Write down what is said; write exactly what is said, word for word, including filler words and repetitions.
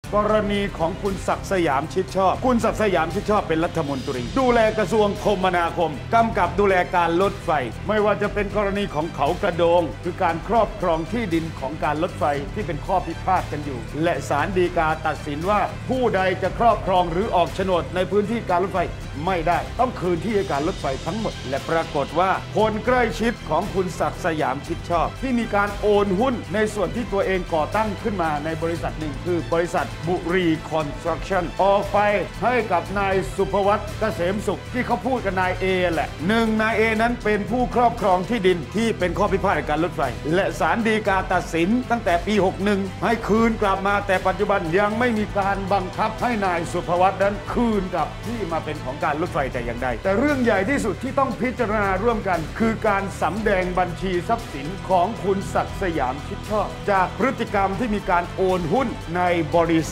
กรณีของคุณศักดิ์สยามชิดชอบคุณศักดิ์สยามชิดชอบเป็นรัฐมนตรีดูแลกระทรวงคมนาคมกำกับดูแลการรถไฟไม่ว่าจะเป็นกรณีของเขากระโดงคือการครอบครองที่ดินของการรถไฟที่เป็นข้อพิพาทกันอยู่และศาลฎีกาตัดสินว่าผู้ใดจะครอบครองหรือออกโฉนดในพื้นที่การรถไฟไม่ได้ต้องคืนที่ให้การรถไฟทั้งหมดและปรากฏว่าคนใกล้ชิดของคุณศักดิ์สยามชิดชอบที่มีการโอนหุ้นในส่วนที่ตัวเองก่อตั้งขึ้นมาในบริษัทหนึ่งคือบริษัทบุรีคอนสตรัคชั่นออกไปให้กับนายสุภวัฒน์เกษมสุขที่เขาพูดกับนายเอแหละหนึ่งนายเอนั้นเป็นผู้ครอบครองที่ดินที่เป็นข้อพิพาทในการรถไฟและศาลฎีกาตัดสินตั้งแต่ปีหกสิบเอ็ดให้คืนกลับมาแต่ปัจจุบันยังไม่มีการบังคับให้นายสุภวัฒน์นั้นคืนกับที่มาเป็นของการรถไฟแต่อย่างใดแต่เรื่องใหญ่ที่สุดที่ต้องพิจารณาร่วมกันคือการสำแดงบัญชีทรัพย์สินของคุณศักดิ์สยามชิดชอบจากพฤติกรรมที่มีการโอนหุ้นในบริ